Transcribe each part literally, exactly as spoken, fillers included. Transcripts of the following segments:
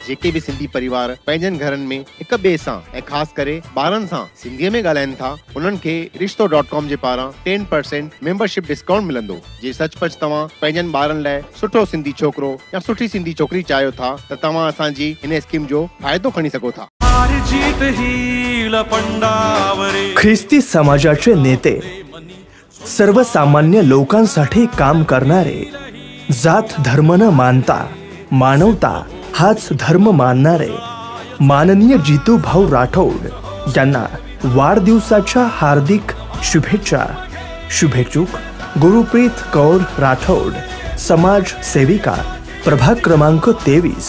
जेके भी सिंधी परिवार पंहिंजनि घरनि में हिक ॿिए सां ऐं ख़ासि करे ॿारनि सां सिंधीअ में ॻाल्हाइनि था, उन्हनि खे रिश्तो डॉट कॉम जे पारां टेन परसेंट मेंबरशिप डिस्काउंट मिलंदो। जे सचपच तव्हां पंहिंजनि ॿारनि लाइ सुठो सिंधी छोकिरो या सुठी सिंधी छोकिरी चाहियो था त तव्हां असांजी हिन स्कीम जो फ़ाइदो खणी सघो था। ख्रिस्ती समाजाचे नेते, सर्वसामान्य लोकांसाठी काम करणारे, जात धर्म न मानता मानवता हाच धर्म मानणारे माननीय जितू भाऊ राठोड यांना वाढदिवसाच्या हार्दिक शुभेच्छा। शुभेच्छुक गुरुप्रीत कौर राठोड, समाज सेविका, प्रभाग क्रमांक तेवीस।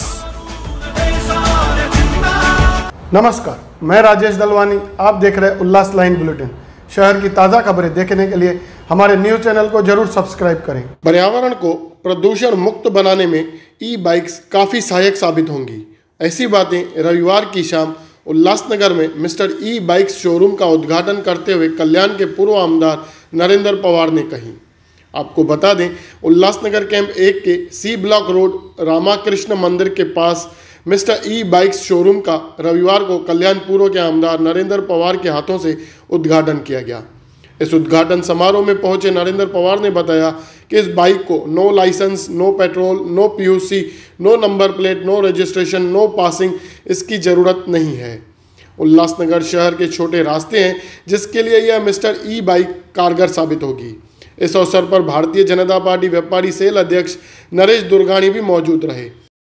नमस्कार, मैं राजेश दलवानी, आप देख रहे हैं उल्लास लाइन बुलेटिन। शहर की ताज़ा खबरें देखने के लिए हमारे न्यूज़ चैनल को जरूर सब्सक्राइब करें। पर्यावरण को प्रदूषण मुक्त बनाने में ई बाइक्स काफ़ी सहायक साबित होंगी। ऐसी बातें रविवार की शाम उल्लासनगर में मिस्टर ई बाइक्स शोरूम का उद्घाटन करते हुए कल्याण के पूर्व आमदार नरेंद्र पवार ने कही। आपको बता दें, उल्लासनगर कैंप एक के सी ब्लॉक रोड रामाकृष्ण मंदिर के पास मिस्टर ई बाइक्स शोरूम का रविवार को कल्याण पूर्व के आमदार नरेंद्र पवार के हाथों से उद्घाटन किया गया। इस उद्घाटन समारोह में पहुंचे नरेंद्र पवार ने बताया कि इस बाइक को no license, no petrol, no PUC, no number plate, no registration, no passing इसकी ज़रूरत नहीं है। उल्लासनगर शहर के छोटे रास्ते हैं जिसके लिए यह मिस्टर ई बाइक कारगर साबित होगी। इस अवसर पर भारतीय जनता पार्टी व्यापारी सेल अध्यक्ष नरेश दुर्गानी भी मौजूद रहे।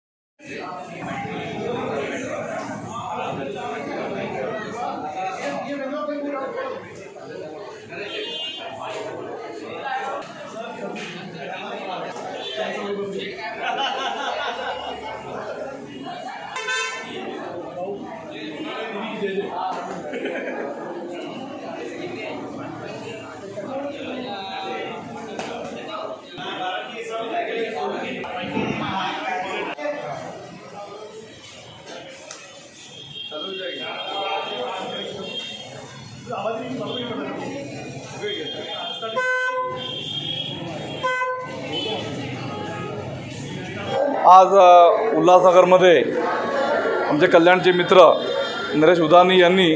आज उल्हासनगरमध्ये आमचे कल्याणचे मित्र नरेश उदानी यांनी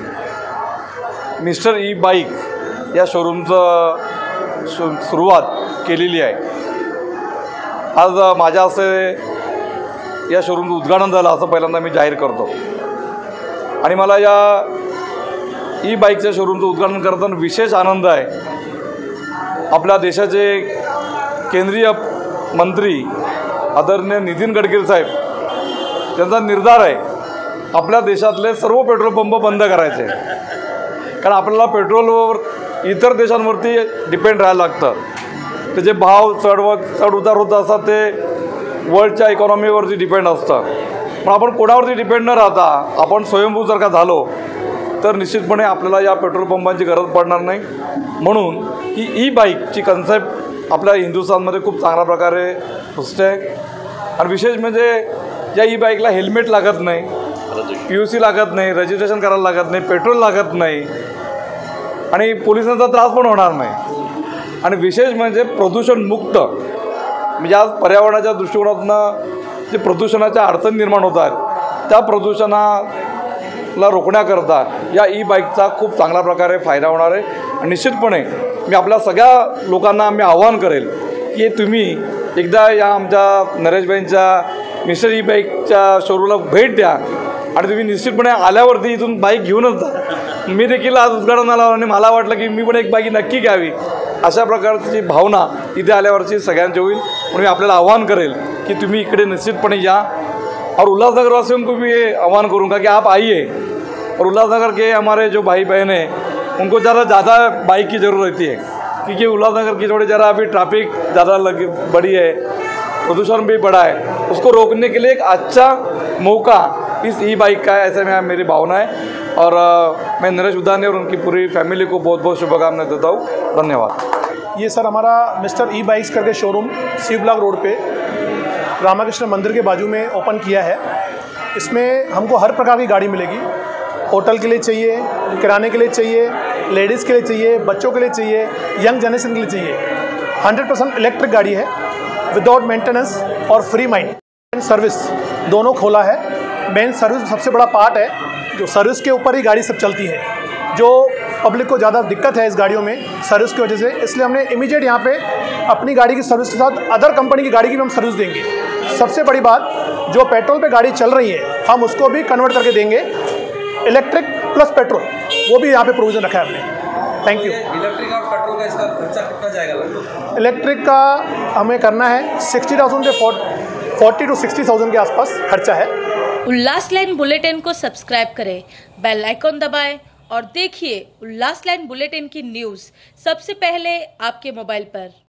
मिस्टर ई बाईक या शोरूमचं शो सुरुवात केलेली आहे। आज माझ्या असे या शोरूमचं उद्घाटन झालं असं पहिल्यांदा मी जाहीर करतो। आणि मला या ई बाईकच्या शोरूमचं उद्घाटन करताना विशेष आनंद आहे। आपल्या देशाचे केंद्रीय मंत्री आदरणीय नितीन गडकरी साहेब त्यांचा निर्धार आहे आपल्या देशातले सर्व पेट्रोल पंप बंद करायचे, कारण आपल्याला पेट्रोलवर इतर देशांवरती डिपेंड राहायला लागतं। त्याचे भाव चढ व चढ उतार होत असतात, ते वर्ल्डच्या इकॉनॉमीवरती डिपेंड असतं। पण आपण कोणावरती डिपेंड न राहता आपण स्वयंभू जर का झालो तर निश्चितपणे आपल्याला या पेट्रोल पंपांची गरज पडणार नाही। म्हणून ही ई बाईकची कन्सेप्ट आपल्या हिंदुस्थानमध्ये खूप चांगल्या प्रकारे पुसते आहे। आणि विशेष म्हणजे या ई बाईकला हेल्मेट लागत नाही, पी यू सी लागत नाही, रजिस्ट्रेशन करायला लागत नाही, पेट्रोल लागत नाही आणि पोलिसांचा त्रास पण होणार नाही। आणि विशेष म्हणजे प्रदूषण मुक्त, म्हणजे आज पर्यावरणाच्या दृष्टिकोनातून जे प्रदूषणाच्या अडचणी निर्माण होत आहेत त्या प्रदूषणाला रोखण्याकरता या ई बाईकचा खूप चांगल्या प्रकारे फायदा होणार आहे। आणि निश्चितपणे मी आपल्या सगळ्या लोकांना मी आवाहन करेल की तुम्ही एकदा या आमच्या नरेशभाईंच्या मिस्टर ई बाईकच्या शोरूमला भेट द्या आणि तुम्ही निश्चितपणे आल्यावरती इथून बाईक घेऊनच जा। मी देखील आज उद्घाटनाला आणि मला वाटलं की मी पण एक बाईक नक्की घ्यावी, अशा प्रकारची भावना इथे आल्यावरची सगळ्यांची होईल। म्हणून मी आपल्याला आवाहन करेल की तुम्ही इकडे निश्चितपणे या। और उल्लासनगर वासियों को भी ये आह्वान करूँगा कि आप आइए और उल्लासनगर के हमारे जो भाई बहन हैं उनको ज़रा ज़्यादा बाइक की ज़रूरत रहती है, क्योंकि उल्लासनगर की थोड़ी ज़रा अभी ट्रैफिक ज़्यादा लगी बढ़ी है, प्रदूषण भी बढ़ा है। उसको रोकने के लिए एक अच्छा मौका इस ई बाइक का है, ऐसे में मेरी भावना है। और आ, मैं नरेश उदानी और उनकी पूरी फैमिली को बहुत बहुत शुभकामनाएं देता हूँ। धन्यवाद। ये सर हमारा मिस्टर ई बाइक्स करके शोरूम सी ब्लॉक रोड पे रामाकृष्ण मंदिर के बाजू में ओपन किया है। इसमें हमको हर प्रकार की गाड़ी मिलेगी। होटल के लिए चाहिए, किराने के लिए चाहिए, लेडीज़ के लिए चाहिए, बच्चों के लिए चाहिए, यंग जनरेशन के लिए चाहिए। हंड्रेड परसेंट इलेक्ट्रिक गाड़ी है विदाउट मेंटेनेंस और फ्री माइंड सर्विस दोनों खोला है। मेन सर्विस सबसे बड़ा पार्ट है, जो सर्विस के ऊपर ही गाड़ी सब चलती है। जो पब्लिक को ज़्यादा दिक्कत है इस गाड़ियों में सर्विस की वजह से, इसलिए हमने इमीडिएट यहाँ पे अपनी गाड़ी की सर्विस के साथ अदर कंपनी की गाड़ी की भी हम सर्विस देंगे। सबसे बड़ी बात, जो पेट्रोल पे गाड़ी चल रही है हम उसको भी कन्वर्ट करके देंगे इलेक्ट्रिक प्लस पेट्रोल, वो भी यहाँ पे प्रोविज़न रखा है हमने। Thank you. इलेक्ट्रिक और पेट्रोल का इसका खर्चा कितना जाएगा लगभग? इलेक्ट्रिक का हमें करना है सिक्सटी थाउजेंड से फोर्टी टू सिक्सटी थाउजेंड के आसपास खर्चा है। उल्लास लाइन बुलेटिन को सब्सक्राइब करें, बेल आइकॉन दबाएं और देखिए उल्लास लाइन बुलेटिन की न्यूज़ सबसे पहले आपके मोबाइल पर।